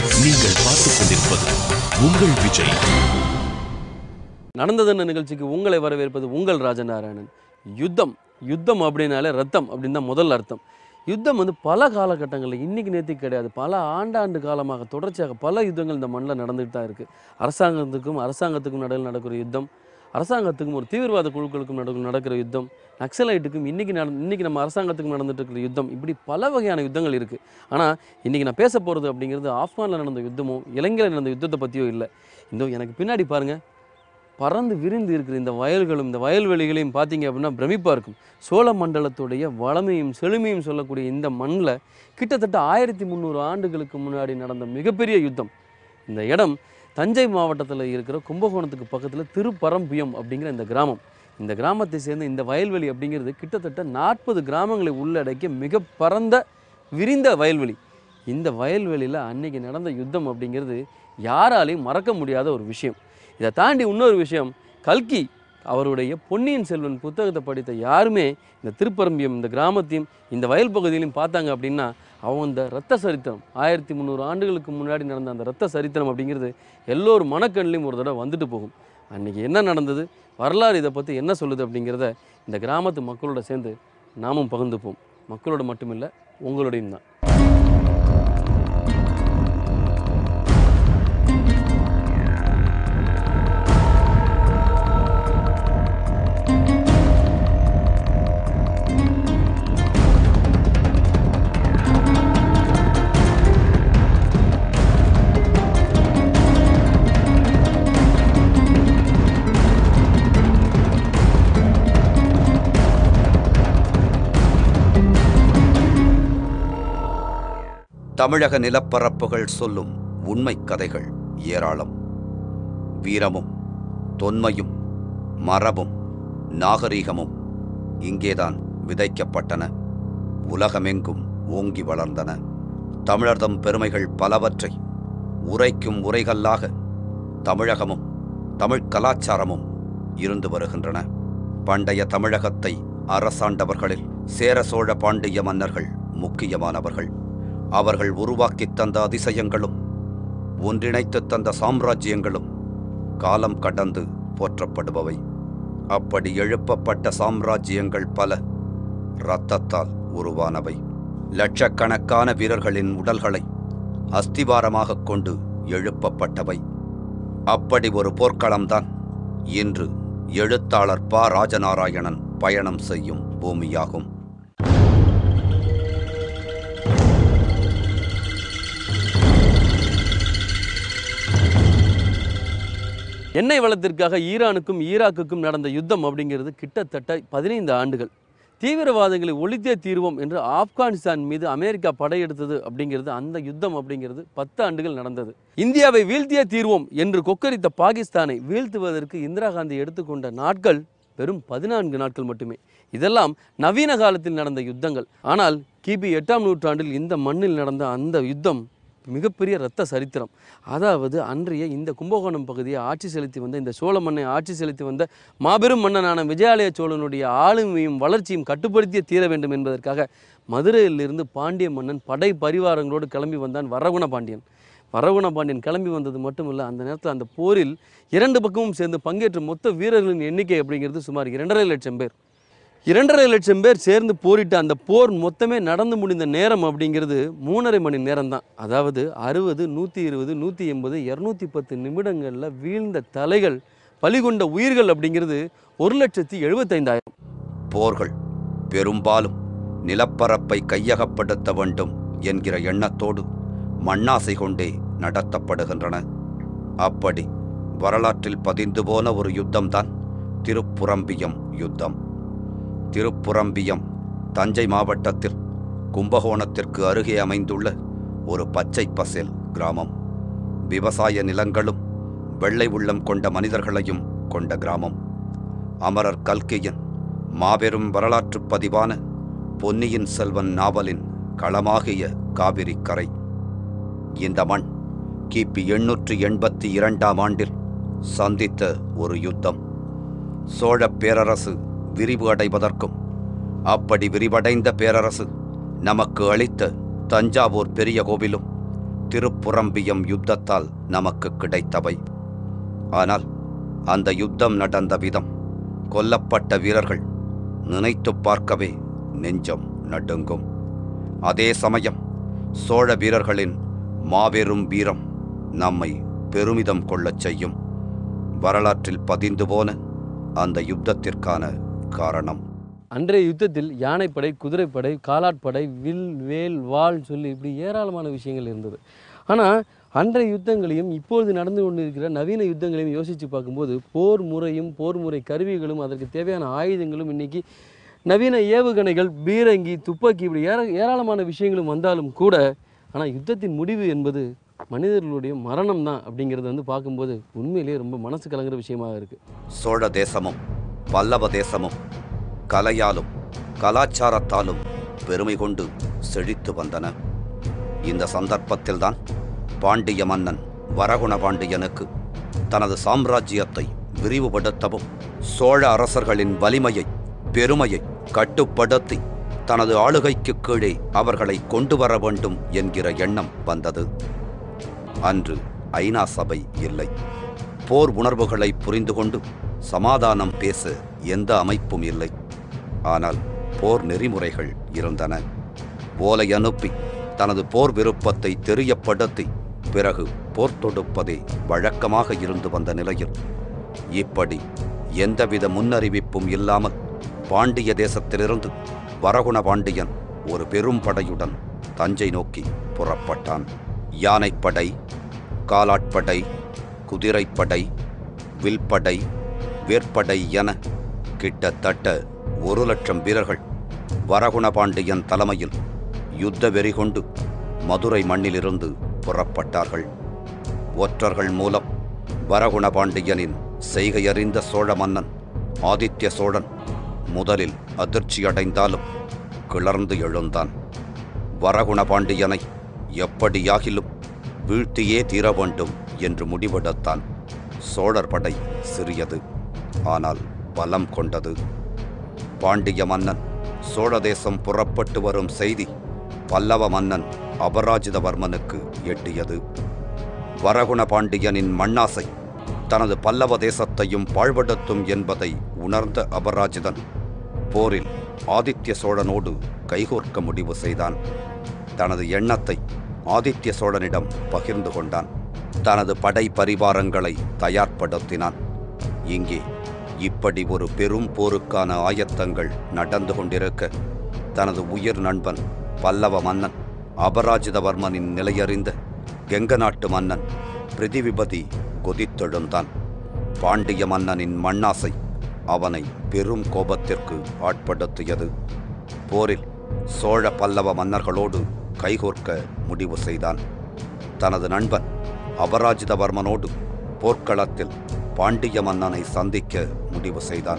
நீங்கள் பார்த்துக் கொண்டிருப்பது உங்கள் விஜய். நடந்ததுன்னு நிகழ்ச்சிக்கு உங்களை வரவேற்பது உங்கள் ராஜநாராயணன். யுத்தம் அப்படின்னாலே ரத்தம் அப்படின்னு தான் முதல் அர்த்தம். யுத்தம் பல காலகட்டங்களில் இன்றைக்கி நேற்றுக்கு கிடையாது, பல ஆண்டாண்டு காலமாக தொடர்ச்சியாக பல யுத்தங்கள் இந்த மண்ணில் நடந்துகிட்டு தான் இருக்குது. அரசாங்கத்துக்கும் நடுவில் நடக்கிற யுத்தம், அரசாங்கத்துக்கும் ஒரு தீவிரவாத குழுக்களுக்கும் நடக்கிற யுத்தம், நக்சலைட்டுக்கும் இன்றைக்கி நம்ம அரசாங்கத்துக்கும் நடந்துட்டு இருக்கிற யுத்தம், இப்படி பல வகையான யுத்தங்கள் இருக்குது. ஆனால் இன்றைக்கி நான் பேச போகிறது அப்படிங்கிறது ஆப்கானில் நடந்த யுத்தமோ இலங்கையில் நடந்த யுத்தத்தை பற்றியோ இல்லை. எனக்கு பின்னாடி பாருங்கள், பறந்து விரிந்து இருக்கிற இந்த வயல்களும் இந்த வயல்வெளிகளையும் பார்த்தீங்க அப்படின்னா பிரமிப்பாக இருக்கும். சோழ மண்டலத்துடைய வளமையும் செழுமையும் சொல்லக்கூடிய இந்த மண்ணில் கிட்டத்தட்ட 1300 ஆண்டுகளுக்கு முன்னாடி நடந்த மிகப்பெரிய யுத்தம். இந்த இடம் தஞ்சை மாவட்டத்தில் இருக்கிற கும்பகோணத்துக்கு பக்கத்தில் திருப்பரம்பியம் அப்படிங்கிற இந்த கிராமம். இந்த கிராமத்தை சேர்ந்த இந்த வயல்வெளி அப்படிங்கிறது கிட்டத்தட்ட 40 கிராமங்களை உள்ளடக்கிய மிக பரந்த விரிந்த வயல்வெளி. இந்த வயல்வெளியில் அன்னைக்கு நடந்த யுத்தம் அப்படிங்கிறது யாராலையும் மறக்க முடியாத ஒரு விஷயம். இதை தாண்டி இன்னொரு விஷயம், கல்கி அவருடைய பொன்னியின் செல்வன் புத்தகத்தை படித்த யாருமே இந்த திருப்பரம்பியம் இந்த கிராமத்தையும் இந்த வயல் பகுதியிலையும் பார்த்தாங்க அப்படின்னா அவங்க இந்த இரத்த சரித்திரம் 1300 ஆண்டுகளுக்கு முன்னாடி நடந்த அந்த இரத்த சரித்திரம் அப்படிங்கிறது எல்லோரும் மனக்கண்ணிலையும் ஒரு தடவை வந்துட்டு போகும். அன்றைக்கி என்ன நடந்தது, வரலாறு இதை பற்றி என்ன சொல்லுது அப்படிங்கிறத இந்த கிராமத்து மக்களோட சேர்ந்து நாமும் பகிர்ந்துப்போம். மக்களோட மட்டுமில்லை, உங்களோடையும் தான். தமிழக நிலப்பரப்புகள் சொல்லும் உண்மை கதைகள் ஏராளம். வீரமும் தொன்மையும் மரபும் நாகரீகமும் இங்கேதான் விதைக்கப்பட்டன, உலகமெங்கும் ஓங்கி வளர்ந்தன. தமிழர்தம் பெருமைகள் பலவற்றை உரைக்கும் உரைகல்லாக தமிழகமும் தமிழ் கலாச்சாரமும் இருந்து வருகின்றன. பண்டைய தமிழகத்தை அரசாண்டவர்களில் சேர சோழ பாண்டிய மன்னர்கள் முக்கியமானவர்கள். அவர்கள் உருவாக்கித் தந்த அதிசயங்களும் ஒன்றிணைத்து தந்த சாம்ராஜ்யங்களும் காலம் கடந்து போற்றப்படுபவை. அப்படி எழுப்பப்பட்ட சாம்ராஜ்யங்கள் பல இரத்தத்தால் உருவானவை. லட்சக்கணக்கான வீரர்களின் உடல்களை அஸ்திவாரமாக கொண்டு எழுப்பப்பட்டவை. அப்படி ஒரு போர்க்களம்தான் இன்று எழுத்தாளர் ப. ராஜநாராயணன் பயணம் செய்யும் பூமியாகும். எண்ணெய் வளத்திற்காக ஈரானுக்கும் ஈராக்குக்கும் நடந்த யுத்தம் அப்படிங்கிறது கிட்டத்தட்ட 15 ஆண்டுகள். தீவிரவாதங்களை ஒழித்தே தீர்வோம் என்று ஆப்கானிஸ்தான் மீது அமெரிக்கா படையெடுத்தது அப்படிங்கிறது, அந்த யுத்தம் அப்படிங்கிறது 10 ஆண்டுகள் நடந்தது. இந்தியாவை வீழ்த்தியே தீர்வோம் என்று கொக்கரித்த பாகிஸ்தானை வீழ்த்துவதற்கு இந்திரா காந்தி எடுத்துக்கொண்ட நாட்கள் வெறும் 14 நாட்கள் மட்டுமே. இதெல்லாம் நவீன காலத்தில் நடந்த யுத்தங்கள். ஆனால் கிபி 8ஆம் நூற்றாண்டில் இந்த மண்ணில் நடந்த அந்த யுத்தம் மிகப்பெரிய இரத்த சரித்திரம். அதாவது அன்றைய இந்த கும்பகோணம் பகுதியை ஆட்சி செலுத்தி வந்த, இந்த சோழ மண்ணை ஆட்சி செலுத்தி வந்த மாபெரும் மன்னனான விஜயாலயச்சோழனுடைய ஆளுமையும் வளர்ச்சியும் கட்டுப்படுத்தியே தீர வேண்டும் என்பதற்காக மதுரையிலிருந்து பாண்டிய மன்னன் படை பரிவாரங்களோடு கிளம்பி வந்தான் வரகுண பாண்டியன் கிளம்பி வந்தது மட்டும் இல்லை, அந்த நேரத்தில் அந்த போரில் 2 பக்கமும் சேர்ந்து பங்கேற்ற மொத்த வீரர்களின் எண்ணிக்கை அப்படிங்கிறது சுமார் 2.5 லட்சம் பேர். 2.5 லட்சம் பேர் சேர்ந்து போரிட்டு அந்த போர் மொத்தமே நடந்து முடிந்த நேரம் அப்படிங்கிறது 3.5 மணி நேரம் தான். அதாவது 60, 120, 180, 210 நிமிடங்களில் வீழ்ந்த தலைகள், பலிகொண்ட உயிர்கள் அப்படிங்கிறது 1,75,000. போர்கள் பெரும்பாலும் நிலப்பரப்பை கையகப்படுத்த வேண்டும் என்கிற எண்ணத்தோடு மண்ணாசை கொண்டே நடத்தப்படுகின்றன. அப்படி வரலாற்றில் பதிந்து போன ஒரு யுத்தம்தான் திருப்புரம்பியம் யுத்தம். திருப்புரம்பியம் தஞ்சை மாவட்டத்தில் கும்பகோணத்திற்கு அருகே அமைந்துள்ள ஒரு பச்சை பசேல் கிராமம். விவசாய நிலங்களும் வெள்ளை உள்ளம் கொண்ட மனிதர்களையும் கொண்ட கிராமம். அமரர் கல்கியின் மாபெரும் வரலாற்று பதிவான பொன்னியின் செல்வன் நாவலின் களமாகிய காவிரி கரை. இந்த மண் கிபி 882ஆம் ஆண்டில் சந்தித்த ஒரு யுத்தம். சோழ பேரரசு விரிவு அடைவதற்கும் அப்படி விரிவடைந்த பேரரசு நமக்கு அளித்த தஞ்சாவூர் பெரிய கோவிலும் திருப்புரம்பியம் யுத்தத்தால் நமக்கு கிடைத்தவை. ஆனால் அந்த யுத்தம் நடந்த விதம், கொல்லப்பட்ட வீரர்கள் நினைத்து பார்க்கவே நெஞ்சம் நடுங்கும். அதே சமயம் சோழ வீரர்களின் மாபெரும் வீரம் நம்மை பெருமிதம் கொள்ளச் செய்யும். வரலாற்றில் பதிந்து போன அந்த யுத்தத்திற்கான காரணம். அன்றைய யுத்தத்தில் யானைப்படை, குதிரைப்படை, காலாட்படை, வில், வேல், வாள் சொல்லி இப்படி ஏராளமான விஷயங்கள் இருந்தது. ஆனால் அன்றைய யுத்தங்களையும் இப்பொழுது நடந்து கொண்டிருக்கிற நவீன யுத்தங்களையும் யோசித்து பார்க்கும்போது போர் முறையும் போர் முறை கருவிகளும் அதற்கு தேவையான ஆயுதங்களும் இன்றைக்கி நவீன ஏவுகணைகள், பீரங்கி, துப்பாக்கி இப்படி ஏராளமான விஷயங்களும் வந்தாலும் கூட ஆனால் யுத்தத்தின் முடிவு என்பது மனிதர்களுடைய மரணம் தான் அப்படிங்கிறது பார்க்கும்போது உண்மையிலேயே ரொம்ப மனசு கலங்குற விஷயமாக இருக்குது. சோழ தேசமும் பல்லவ தேசமும் கலையாலும் கலாச்சாரத்தாலும் பெருமை கொண்டு செழித்து வந்தன. இந்த சந்தர்ப்பத்தில்தான் பாண்டிய மன்னன் வரகுண பாண்டியனுக்கு தனது சாம்ராஜ்யத்தை விரிவுபடுத்தவும் சோழ அரசர்களின் வலிமையை, பெருமையை கட்டுப்படுத்தி தனது ஆளுகைக்கு கீழே அவர்களை கொண்டு வர வேண்டும் என்கிற எண்ணம் வந்தது. அன்று ஐநா சபை இல்லை. போர் உணர்வுகளை புரிந்து கொண்டு சமாதானம் பேச எந்த அமைப்பும் இல்லை. ஆனால் போர் நெறிமுறைகள் இருந்தன. ஓலை அனுப்பி தனது போர் விருப்பத்தை தெரியப்படுத்தி பிறகு போர் தொடுப்பதே வழக்கமாக இருந்து வந்த நிலையில் இப்படி எந்தவித முன்னறிவிப்பும் இல்லாமல் பாண்டிய தேசத்திலிருந்து வரகுண பாண்டியன் ஒரு பெரும் படையுடன் தஞ்சை நோக்கி புறப்பட்டான். யானைப்படை, காலாட்படை, குதிரைப்படை, வில்படை, வேற்படை என கிட்டத்தட்ட 1,00,000 வீரர்கள் வரகுண பாண்டியன் தலைமையில் யுத்த வெறி கொண்டு மதுரை மண்ணிலிருந்து புறப்பட்டார்கள். ஒற்றர்கள் மூலம் வரகுண பாண்டியனின் செய்கையறிந்த சோழ மன்னன் ஆதித்ய சோழன் முதலில் அதிர்ச்சியடைந்தாலும் கிளர்ந்து எழுந்தான். வரகுண பாண்டியனை எப்படியாகிலும் வீழ்த்தியே தீர வேண்டும் என்று முடிவெடுத்தான். சோழர் படை சிறியது, ஆனால் பலம் கொண்டது. பாண்டிய மன்னன் சோழ தேசம் புறப்பட்டு வரும் செய்தி பல்லவ மன்னன் அபராஜித வர்மனுக்கு எட்டியது. வரகுண பாண்டியனின் மண்ணாசை தனது பல்லவ தேசத்தையும் பாழ்படுத்தும் என்பதை உணர்ந்த அபராஜிதன் போரில் ஆதித்ய சோழனோடு கைகோர்க்க முடிவு செய்தான். தனது எண்ணத்தை ஆதித்ய சோழனிடம் பகிர்ந்து கொண்டான். தனது படை பரிவாரங்களை தயார்படுத்தினான். இங்கே இப்படி ஒரு பெரும் போருக்கான ஆயத்தங்கள் நடந்து கொண்டிருக்க தனது உயிர் நண்பன் பல்லவ மன்னன் அபராஜித வர்மனின் நிலையறிந்த கெங்க நாட்டு மன்னன் பிரிதிவிபதி கொதித்தெழுந்தான். பாண்டிய மன்னனின் மண்ணாசை அவனை பெரும் கோபத்திற்கு ஆட்படுத்தியது. போரில் சோழ பல்லவ மன்னர்களோடு கைகோர்க்க முடிவு செய்தான். தனது நண்பன் அபராஜித வர்மனோடு போர்க்களத்தில் பாண்டிய மன்னனை சந்திக்க முடிவு செய்தான்.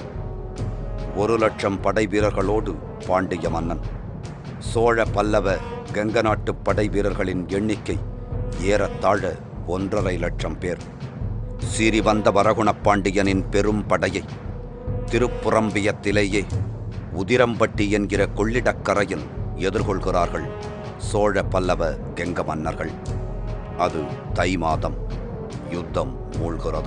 1,00,000 படை வீரர்களோடு பாண்டிய மன்னன். சோழ பல்லவ கெங்க நாட்டு படை வீரர்களின் எண்ணிக்கை ஏறத்தாழ 1,50,000 லட்சம் பேர். சீறி வந்த வரகுண பாண்டியனின் பெரும் படையை திருப்புரம்பியத்திலேயே உதிரம்பட்டி என்கிற கொள்ளிடக்கரையில் எதிர்கொள்கிறார்கள் சோழ பல்லவ கெங்க மன்னர்கள். அது தை மாதம். யுத்தம் மூழ்கிறது.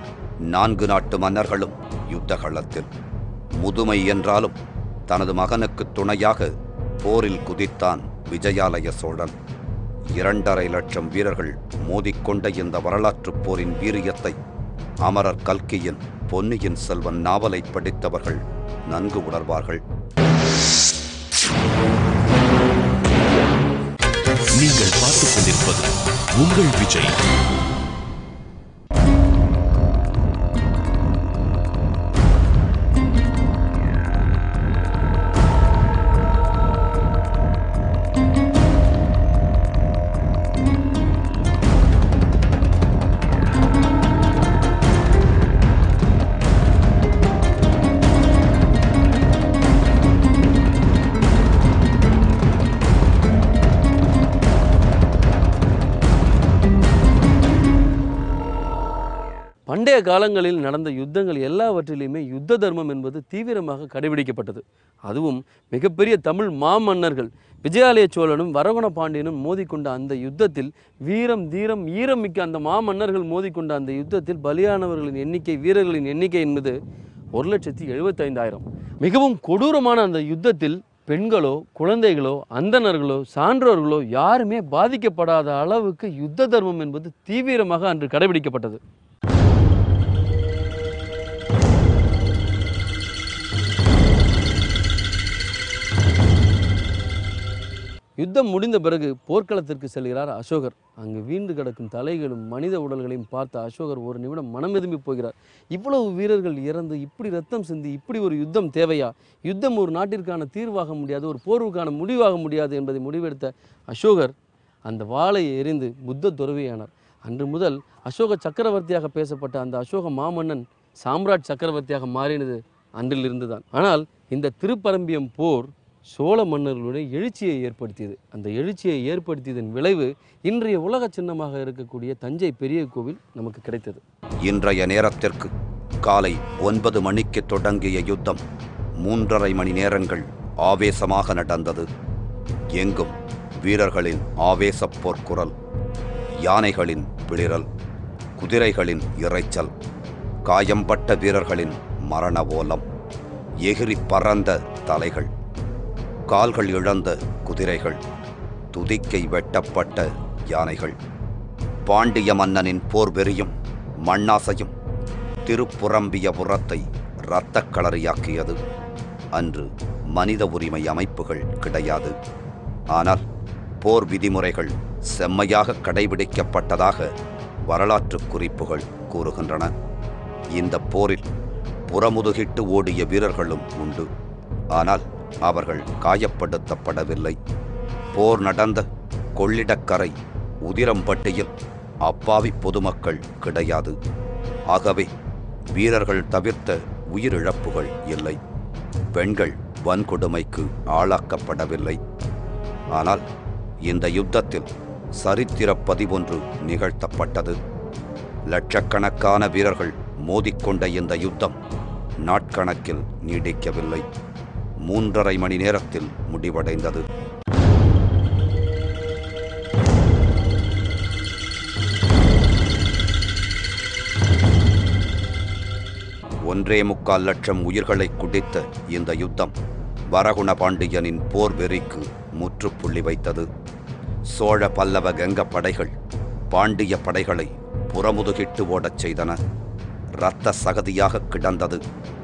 4 நாட்டு மன்னர்களும் யுத்த களத்தில். முதுமை என்றாலும் தனது மகனுக்கு துணையாக போரில் குதித்தான் விஜயாலய சோழன். 2,50,000 லட்சம் வீரர்கள் மோதிக்கொண்ட இந்த வரலாற்றுப் போரின் வீரியத்தை அமரர் கல்கியின் பொன்னியின் செல்வன் நாவலை படித்தவர்கள் நன்கு உணர்வார்கள். நீங்கள் பார்த்துக் கொண்டிருப்பது உங்கள் விஜய். பண்டைய காலங்களில் நடந்த யுத்தங்கள் எல்லாவற்றிலையுமே யுத்த தர்மம் என்பது தீவிரமாக கடைபிடிக்கப்பட்டது. அதுவும் மிகப்பெரிய தமிழ் மாமன்னர்கள், விஜயாலயச்சோழனும் வரகுண பாண்டியனும் மோதிக்கொண்ட அந்த யுத்தத்தில் வீரம் தீரம் ஈரம் மிக்க அந்த மாமன்னர்கள் மோதிக்கொண்ட அந்த யுத்தத்தில் பலியானவர்களின் எண்ணிக்கை, வீரர்களின் எண்ணிக்கை என்பது 1,75,000. மிகவும் கொடூரமான அந்த யுத்தத்தில் பெண்களோ, குழந்தைகளோ, அந்தணர்களோ, சான்றோர்களோ யாருமே பாதிக்கப்படாத அளவுக்கு யுத்த தர்மம் என்பது தீவிரமாக அன்று கடைபிடிக்கப்பட்டது. யுத்தம் முடிந்த பிறகு போர்க்களத்திற்கு செல்கிறார் அசோகர். அங்கு வீண்டு கிடக்கும் தலைகளும் மனித உடல்களையும் பார்த்த அசோகர் ஒரு நிமிடம் மனம் எதும்பி போகிறார். இவ்வளவு வீரர்கள் இறந்து இப்படி ரத்தம் சிந்தி இப்படி ஒரு யுத்தம் தேவையா? யுத்தம் ஒரு நாட்டிற்கான தீர்வாக முடியாது, ஒரு போர்வுக்கான முடிவாக முடியாது என்பதை முடிவெடுத்த அசோகர் அந்த வாளை எறிந்து புத்த துறவியானார். அன்று முதல் அசோக சக்கரவர்த்தியாக பேசப்பட்ட அந்த அசோக மாமன்னன் சாம்ராட் சக்கரவர்த்தியாக மாறினது அன்றிலிருந்து தான். ஆனால் இந்த திருப்பரம்பியம் போர் சோழ மன்னர்களுடைய எழுச்சியை ஏற்படுத்தியது. அந்த எழுச்சியை ஏற்படுத்தியதன் விளைவு இன்றைய உலக சின்னமாக இருக்கக்கூடிய தஞ்சை பெரிய கோவில் நமக்கு கிடைத்தது. இன்றைய நேரத்திற்கு காலை 9 மணிக்கு தொடங்கிய யுத்தம் 3.5 மணி நேரங்கள் ஆவேசமாக நடந்தது. எங்கும் வீரர்களின் ஆவேசப் போர்க்குரல், யானைகளின் பிளிரல், குதிரைகளின் இரைச்சல், காயம்பட்ட வீரர்களின் மரண ஓலம், எகிரி பறந்த தலைகள், கால்கள் இழந்த குதிரைகள், துதிக்கை வெட்டப்பட்ட யானைகள். பாண்டிய மன்னனின் போர் வெறியும் மண்ணாசையும் திருப்புரம்பியபுரத்தை இரத்தக் களரியாக்கியது. அன்று மனித உரிமை அமைப்புகள் கிடையாது. ஆனால் போர் விதிமுறைகள் செம்மையாக கடைபிடிக்கப்பட்டதாக வரலாற்று குறிப்புகள் கூறுகின்றன. இந்த போரில் புறமுதுகிட்டு ஓடிய வீரர்களும் உண்டு. ஆனால் அவர்கள் காயப்படுத்தப்படவில்லை. போர் நடந்த கொள்ளிடக்கரை உதிரம்பட்டியில் அப்பாவி பொதுமக்கள் கிடையாது. ஆகவே வீரர்கள் தவிர்த்த உயிரிழப்புகள் இல்லை. பெண்கள் வன்கொடுமைக்கு ஆளாக்கப்படவில்லை. ஆனால் இந்த யுத்தத்தில் சரித்திர பதிவொன்று நிகழ்த்தப்பட்டது. லட்சக்கணக்கான வீரர்கள் மோதிக்கொண்ட இந்த யுத்தம் நாட்கணக்கில் நீடிக்கவில்லை. 3.5 மணி நேரத்தில் முடிவடைந்தது. 1.25 லட்சம் உயிர்களை குடித்த இந்த யுத்தம் வரகுண பாண்டியனின் போர் வெறிக்கு முற்றுப்புள்ளி வைத்தது. சோழ பல்லவ கெங்க படைகள் பாண்டிய படைகளை புறமுதுகிட்டு ஓடச் செய்தன. இரத்த சகதியாக கிடந்தது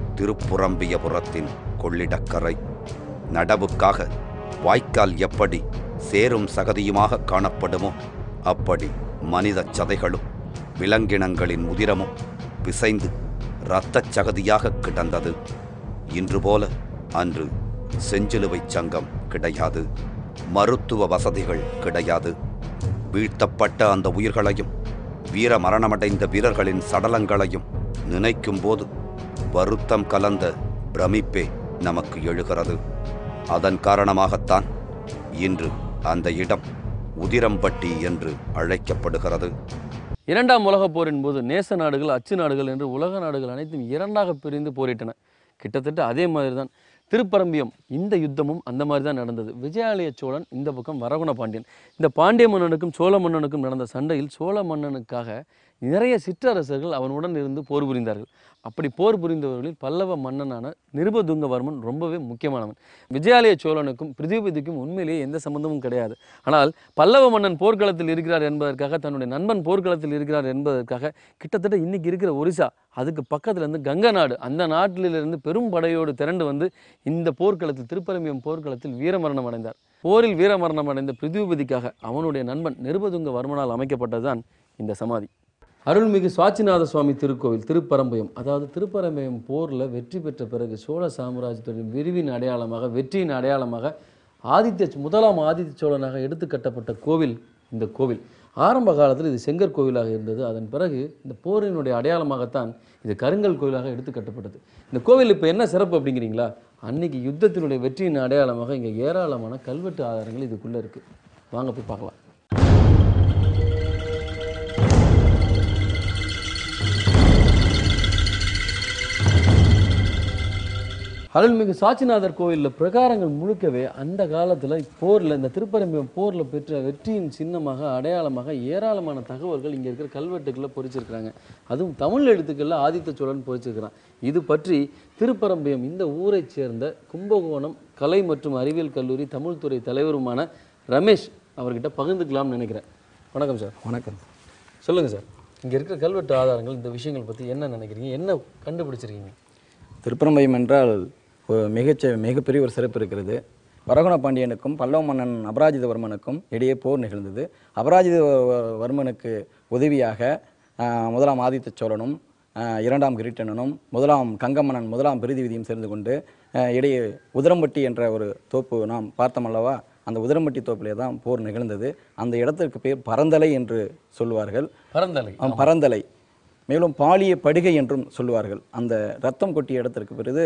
திருப்புரம்பியபுரத்தின் கொள்ளிடக்கரை. நடவுக்காக வாய்க்கால் எப்படி சேரும் சகதியுமாக காணப்படுமோ அப்படி மனித சதைகளும் விலங்கினங்களின் உதிரமும் பிசைந்து இரத்தச் சகதியாக கிடந்தது. இன்று போல அன்று செஞ்சிலுவை சங்கம் கிடையாது, மருத்துவ வசதிகள் கிடையாது. வீழ்த்தப்பட்ட அந்த உயிர்களையும் வீர மரணமடைந்த வீரர்களின் சடலங்களையும் நினைக்கும் போது வருத்தம் கலந்த பிரமிப்பே நமக்கு எழுகிறது. அதன் காரணமாகத்தான் இன்று அந்த இடம் உதிரம்பட்டி என்று அழைக்கப்படுகிறது. 2ஆம் உலகப் போரின் போது நேச நாடுகள், அச்சு நாடுகள் என்று உலக நாடுகள் அனைத்தும் 2ஆக பிரிந்து போரிட்டன. கிட்டத்தட்ட அதே மாதிரி தான் திருப்பரம்பியம் இந்த யுத்தமும் அந்த மாதிரி தான் நடந்தது. விஜயாலயச்சோழன் இந்த பக்கம் வரகுண பாண்டியன். இந்த பாண்டிய மன்னனுக்கும் சோழ மன்னனுக்கும் நடந்த சண்டையில் சோழ மன்னனுக்காக நிறைய சிற்றரசர்கள் அவனுடன் இருந்து போர் புரிந்தார்கள். அப்படி போர் புரிந்தவர்களில் பல்லவ மன்னனான நிருபதுங்க வர்மன் ரொம்பவே முக்கியமானவன். விஜயாலயச்சோழனுக்கும் பிரிதிவிபதிக்கும் உண்மையிலேயே எந்த சம்பந்தமும் கிடையாது. ஆனால் பல்லவ மன்னன் போர்க்களத்தில் இருக்கிறார் என்பதற்காக, தன்னுடைய நண்பன் போர்க்களத்தில் இருக்கிறார் என்பதற்காக கிட்டத்தட்ட இன்னைக்கு இருக்கிற ஒரிசா அதுக்கு பக்கத்தில் இருந்து கங்க நாடு, அந்த நாட்டிலிருந்து பெரும் படையோடு திரண்டு வந்து இந்த போர்க்களத்தில் திருப்பரம்பியம் போர்க்களத்தில் வீரமரணம் அடைந்தார். போரில் வீரமரணம் அடைந்த பிரிதிவிபதிக்காக அவனுடைய நண்பன் நிருபதுங்க வர்மனால் அமைக்கப்பட்டதுதான் இந்த சமாதி. அருள்மிகு சாட்சிநாத சுவாமி திருக்கோவில் திருப்பரம்பியம், அதாவது திருப்பரம்பியம் போரில் வெற்றி பெற்ற பிறகு சோழ சாம்ராஜ்யத்தின் விரிவின் அடையாளமாக, வெற்றியின் அடையாளமாக முதலாம் ஆதித்ய சோழனாக எடுத்து கட்டப்பட்ட கோவில் இந்த கோவில். ஆரம்ப காலத்தில் இது செங்கற் கோவிலாக இருந்தது. அதன் பிறகு இந்த போரினுடைய அடையாளமாகத்தான் இது கருங்கல் கோவிலாக எடுத்து கட்டப்பட்டது. இந்த கோவில் இப்போ என்ன சிறப்பு அப்படிங்கிறீங்களா? அன்னைக்கு யுத்தத்தினுடைய வெற்றியின் அடையாளமாக இங்கே ஏராளமான கல்வெட்டு ஆதாரங்கள் இதுக்குள்ளே இருக்குது. வாங்க போய் பார்க்கலாம். அருள்மிகு சாட்சிநாதர் கோயிலில் பிரகாரங்கள் முழுக்கவே அந்த காலத்தில் போரில் இந்த திருப்பரம்பியம் போரில் பெற்ற வெற்றியின் சின்னமாக அடையாளமாக ஏராளமான தகவல்கள் இங்கே இருக்கிற கல்வெட்டுக்களில் பொறிச்சிருக்கிறாங்க. அதுவும் தமிழ் எழுத்துக்களில் ஆதித்த சோழன் பொறிச்சிருக்கிறான். இது பற்றி திருப்பரம்பியம் இந்த ஊரை சேர்ந்த கும்பகோணம் கலை மற்றும் அறிவியல் கல்லூரி தமிழ்துறை தலைவருமான ரமேஷ் அவர்கிட்ட பகிர்ந்துக்கலாம்னு நினைக்கிறேன். வணக்கம் சார். வணக்கம். சொல்லுங்கள் சார், இங்கே இருக்கிற கல்வெட்டு ஆதாரங்கள் இந்த விஷயங்கள் பற்றி என்ன நினைக்கிறீங்க, என்ன கண்டுபிடிச்சிருக்கீங்க? திருப்பரம்பியம் என்றால் மிகப்பெரிய ஒரு சிறப்பு இருக்கிறது. வரகுண பாண்டியனுக்கும் பல்லவ மன்னன் அபராஜித வர்மனுக்கும் இடையே போர் நிகழ்ந்தது. அபராஜித வர்மனுக்கு உதவியாக முதலாம் ஆதித்த சோழனும் இரண்டாம் கிரீட்டனும் முதலாம் கங்கமன்னன் முதலாம் பிரிதிவிதியும் சேர்ந்து கொண்டு இடையே உதிரம்பட்டி என்ற ஒரு தோப்பு நாம் பார்த்தோம் அல்லவா, அந்த உதிரம்பட்டி தோப்பிலே தான் போர் நிகழ்ந்தது. அந்த இடத்திற்கு பேர் பரந்தலை என்று சொல்லுவார்கள். பரந்தலை மேலும் பாலிய படுகை என்றும் சொல்லுவார்கள். அந்த ரத்தம் கொட்டிய இடத்திற்கு பிறகு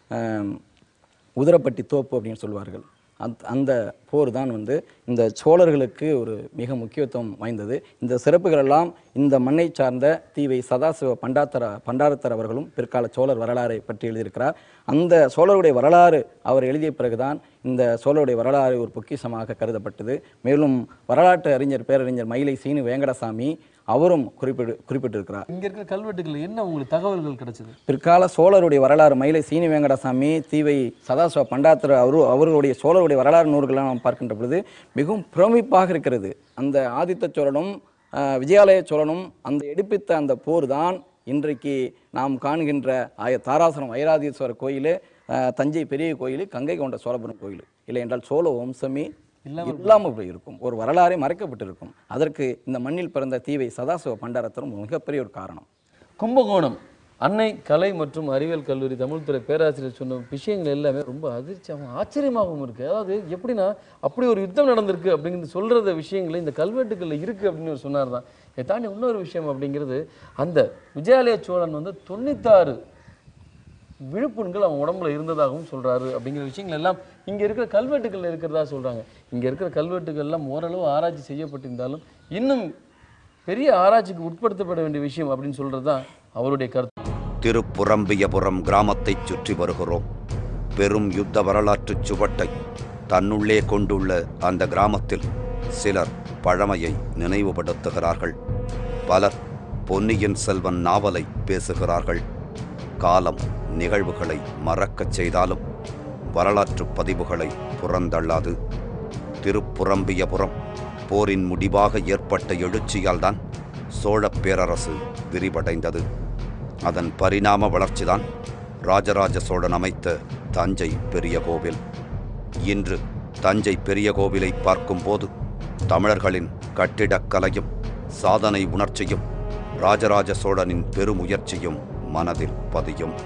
உதிரப்பட்டி தோப்பு அப்படின்னு சொல்லுவார்கள். அந்த போர் தான் இந்த சோழர்களுக்கு ஒரு மிக முக்கியத்துவம் வாய்ந்தது. இந்த சிறப்புகள் எல்லாம் இந்த மண்ணை சார்ந்த தீவை சதாசிவ பண்டாரத்தர் அவர்களும் பிற்கால சோழர் வரலாறை பற்றி எழுதியிருக்கிறார். அந்த சோழருடைய வரலாறு அவர் எழுதிய பிறகுதான் இந்த சோழருடைய வரலாறு ஒரு பொக்கிஷமாக கருதப்பட்டது. மேலும் வரலாற்று பேரறிஞர் மயிலை சீனு வேங்கடசாமி அவரும் குறிப்பிட்டிருக்கிறார். இங்கே இருக்கிற கல்வெட்டுகள் என்ன உங்களுக்கு தகவல்கள் கிடைச்சது? பிற்கால சோழருடைய வரலாறு மயிலை சீனி வேங்கடசாமி தீவை சதாசிவ பண்டாரத்தர் அவர்களுடைய சோழருடைய வரலாறு நூல்களாக நாம் பார்க்கின்ற பொழுது மிகவும் பிரமிப்பாக இருக்கிறது. அந்த ஆதித்த சோழனும் விஜயாலயச்சோழனும் அந்த எடுப்பித்த அந்த போர் தான் இன்றைக்கு நாம் காணுகின்ற தாராசுரம் ஐராதீஸ்வரர் கோயில், தஞ்சை பெரிய கோயில், கங்கை கொண்ட சோழபுரம் கோயில். இல்லை என்றால் சோழ வம்சமே இல்லாமல் இருக்கும், ஒரு வரலாறே மறைக்கப்பட்டிருக்கும். அதற்கு இந்த மண்ணில் பிறந்த தீவை சதாசிவ பண்டாரத்தரும் மிகப்பெரிய ஒரு காரணம். கும்பகோணம் அன்னை கலை மற்றும் அறிவியல் கல்லூரி தமிழ்துறை பேராசிரியர் சொன்ன விஷயங்கள் எல்லாமே ரொம்ப அதிர்ச்சியாகவும் ஆச்சரியமாகவும் இருக்குது. அதாவது எப்படின்னா அப்படி ஒரு யுத்தம் நடந்திருக்கு அப்படிங்கிறது சொல்கிற விஷயங்கள் இந்த கல்வெட்டுகளில் இருக்குது அப்படின்னு சொன்னார் தான். இதை தாண்டி இன்னொரு விஷயம் அப்படிங்கிறது, அந்த விஜயாலயச்சோழன் 96 விழுப்புண்கள் அவன் உடம்புல இருந்ததாகவும் சொல்கிறாரு அப்படிங்கிற விஷயங்கள் எல்லாம் இங்கே இருக்கிற கல்வெட்டுகளில் இருக்கிறதா சொல்கிறாங்க. இங்கே இருக்கிற கல்வெட்டுகள் எல்லாம் ஓரளவு ஆராய்ச்சி செய்யப்பட்டிருந்தாலும் இன்னும் பெரிய ஆராய்ச்சிக்கு உட்படுத்தப்பட வேண்டிய விஷயம் அப்படின்னு சொல்கிறது தான் அவருடைய கருத்து. திருப்புரம்பியபுரம் கிராமத்தைச் சுற்றி வருகிறோம். பெரும் யுத்த வரலாற்று சுவட்டை தன்னுள்ளே கொண்டுள்ள அந்த கிராமத்தில் சிலர் பழமையை நினைவுபடுத்துகிறார்கள். பலர் பொன்னியின் செல்வன் நாவலை பேசுகிறார்கள். காலம் நிகழ்வுகளை மறக்கச் செய்தாலும் வரலாற்று பதிவுகளை புறந்தள்ளாது. திருப்புரம்பியபுரம் போரின் முடிவாக ஏற்பட்ட எழுச்சியால் தான் சோழ பேரரசு விரிவடைந்தது. அதன் பரிணாம வளர்ச்சிதான் ராஜராஜ சோழன் அமைத்த தஞ்சை பெரிய கோவில். இன்று தஞ்சை பெரிய கோவிலை பார்க்கும்போது தமிழர்களின் கட்டிடக்கலையும் சாதனை உணர்ச்சியும் ராஜராஜ சோழனின் பெருமுயற்சியும் மனதில் பதியும்.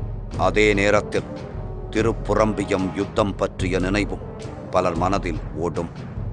அதே நேரத்தில் திருப்புரம்பியம் யுத்தம் பற்றிய நினைவும் பலர் மனதில் ஓடும்.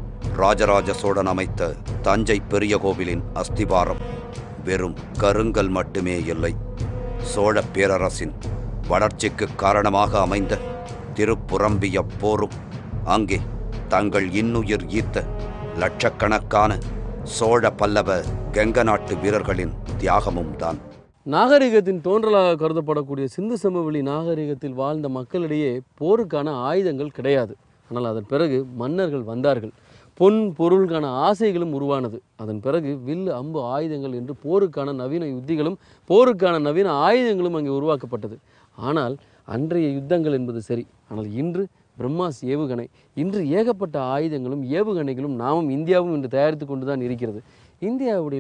ராஜராஜ சோழன் அமைத்த தஞ்சை பெரிய கோவிலின் அஸ்திவாரம் வெறும் கருங்கல் மட்டுமே இல்லை. சோழ பேரரசின் வளர்ச்சிக்கு காரணமாக அமைந்த திருப்புரம்பிய போரும் அங்கே தங்கள் இன்னுயிர் ஈர்த்த லட்சக்கணக்கான சோழ பல்லவ கெங்க நாட்டு வீரர்களின் தியாகமும் தான். நாகரிகத்தின் தோன்றலாக கருதப்படக்கூடிய சிந்து சமவெளி நாகரிகத்தில் வாழ்ந்த மக்களிடையே போருக்கான ஆயுதங்கள் கிடையாது. ஆனால் அதன் பிறகு மன்னர்கள் வந்தார்கள். பொன் பொருளுக்கான ஆசைகளும் உருவானது. அதன் பிறகு வில்லு அம்பு ஆயுதங்கள் என்று போருக்கான நவீன யுத்திகளும் போருக்கான நவீன ஆயுதங்களும் அங்கே உருவாக்கப்பட்டது. ஆனால் அன்றைய யுத்தங்கள் என்பது சரி, ஆனால் இன்று பிரம்மாஸ் ஏவுகணை, இன்று ஏகப்பட்ட ஆயுதங்களும் ஏவுகணைகளும் நாமும் இந்தியாவும் இன்று தயாரித்து கொண்டு தான் இருக்கிறது. இந்தியாவுடைய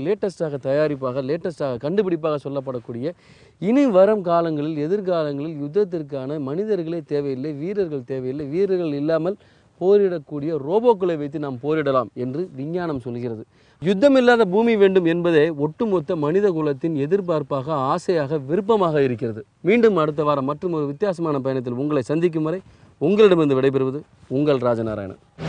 லேட்டஸ்டாக கண்டுபிடிப்பாக சொல்லப்படக்கூடிய இனி வரும் காலங்களில் எதிர்காலங்களில் யுத்தத்திற்கான மனிதர்களே தேவையில்லை, வீரர்கள் தேவையில்லை, வீரர்கள் இல்லாமல் போரிடக்கூடிய ரோபோக்களை வைத்து நாம் போரிடலாம் என்று விஞ்ஞானம் சொல்கிறது. யுத்தமில்லாத பூமி வேண்டும் என்பதே ஒட்டுமொத்த மனித குலத்தின் எதிர்பார்ப்பாக, ஆசையாக, விருப்பமாக இருக்கிறது. மீண்டும் அடுத்த வாரம் மற்றும் ஒரு வித்தியாசமான பயணத்தில் உங்களை சந்திக்கும் வரை உங்களிடமிருந்து விடைபெறுவது உங்கள் ராஜநாராயணன்.